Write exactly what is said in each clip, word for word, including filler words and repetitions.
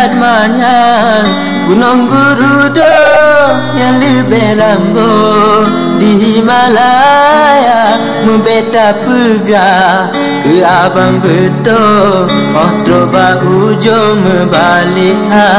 mana Gunung Gurudo yang lebih lambu di Himalaya membeta pegah ke abang betul oh troba ujung membalik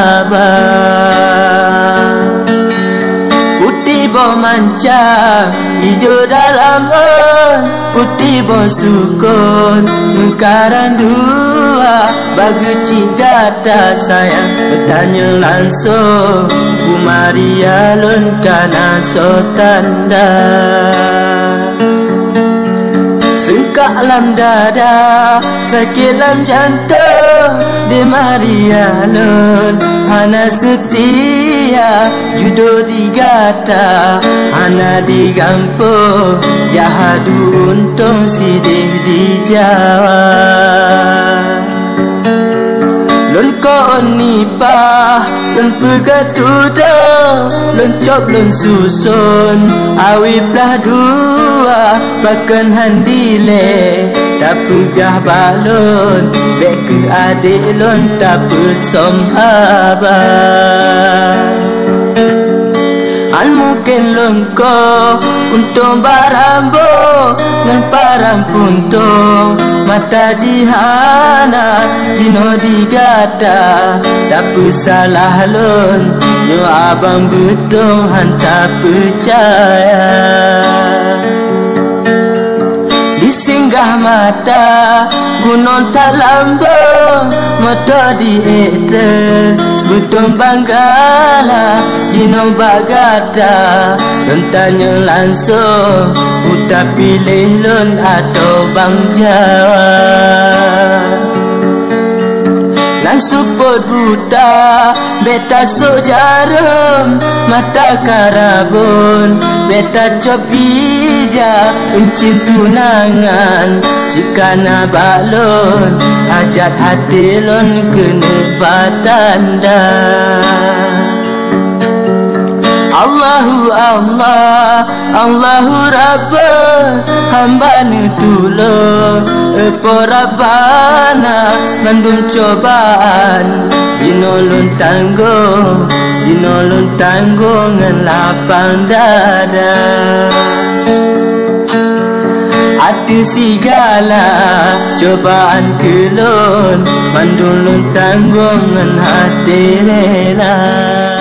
abang putih boh manca hijau dalam on putih boh sukun mengkaran dua bagi cigata sayang bertanya langsung Bu Maria lun kana so tanda sengkak lam dada sakit lam jantung di Maria lun hana setia judo digata hana digampung jahadu untung sidih dijawab lun ko nipah lun pegatudo lun cop lun susun awiplah dua bahkan handile tak pegah balon bek ke adik lun tak pesom abang al mungkin lengko untung barambo ngan parang puntung mata jihana jino digata tak salah lun yo abang betul hantar percaya disinggah mata gunung tak lambung mata di eter betul banggala jino bagata dan tanya langsung uta pilih lun atau bang jawab nan support buta beta so jarum mata karabun beta copija encin tunangan jika na balon hajat hati lon kene patanda Allahu Allah Allahu Rabba hamba ni tulung epo Rabbana nandum cobaan jinolon tanggung jinolon tanggung ngan lapang dada hati segala cobaan kelon mandulun tanggung ngan hati rela